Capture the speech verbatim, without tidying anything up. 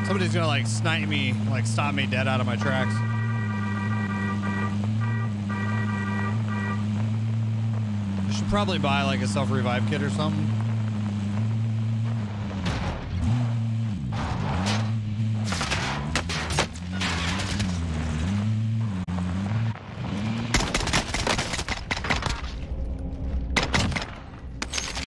Somebody's gonna like snipe me, like stop me dead out of my tracks. I should probably buy like a self-revive kit or something.